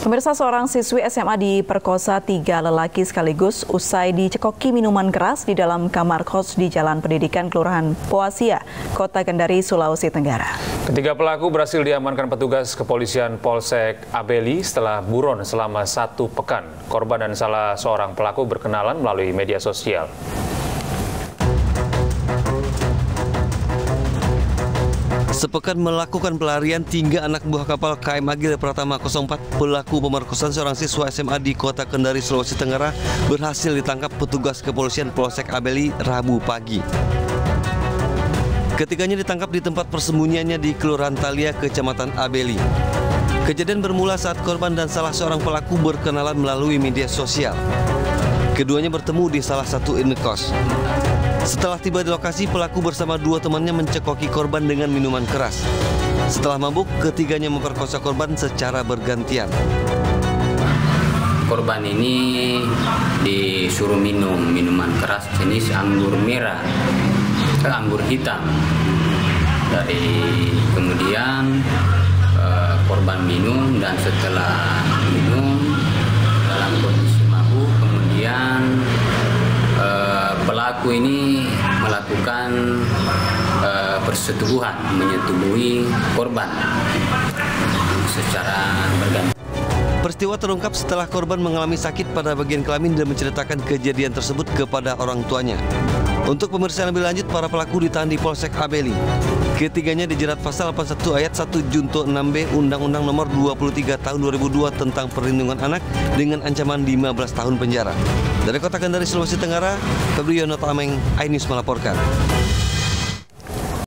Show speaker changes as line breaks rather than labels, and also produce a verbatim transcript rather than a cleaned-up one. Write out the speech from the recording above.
Pemirsa, seorang siswi S M A diperkosa tiga lelaki sekaligus usai dicekoki minuman keras di dalam kamar kos di Jalan Pendidikan Kelurahan Poasia, Kota Kendari, Sulawesi Tenggara.
Ketiga pelaku berhasil diamankan petugas kepolisian Polsek Abeli setelah buron selama satu pekan. Korban dan salah seorang pelaku berkenalan melalui media sosial.
Sepekan melakukan pelarian, tiga anak buah kapal K M Agil Pratama nol empat pelaku pemerkosaan seorang siswa S M A di Kota Kendari, Sulawesi Tenggara berhasil ditangkap petugas kepolisian Polsek Abeli Rabu pagi. Ketiganya ditangkap di tempat persembunyiannya di Kelurahan Talia, Kecamatan Abeli. Kejadian bermula saat korban dan salah seorang pelaku berkenalan melalui media sosial. Keduanya bertemu di salah satu indekos. Setelah tiba di lokasi, pelaku bersama dua temannya mencekoki korban dengan minuman keras. Setelah mabuk, ketiganya memperkosa korban secara bergantian.
Korban ini disuruh minum minuman keras jenis anggur merah, ke anggur hitam. Dari kemudian eh, korban minum, dan setelah minum dalam kondisi mabuk, kemudian pelaku ini melakukan uh, persetubuhan, menyetubuhi korban secara bergantian.
Peristiwa terungkap setelah korban mengalami sakit pada bagian kelamin dan menceritakan kejadian tersebut kepada orang tuanya. Untuk pemeriksaan lebih lanjut, para pelaku ditahan di Polsek Abeli. Ketiganya dijerat pasal delapan puluh satu ayat satu junto enam B Undang-Undang Nomor dua puluh tiga Tahun dua ribu dua tentang Perlindungan Anak dengan ancaman lima belas tahun penjara. Dari Kota Kendari, Sulawesi Tenggara, Febriono Tameng, iNews melaporkan.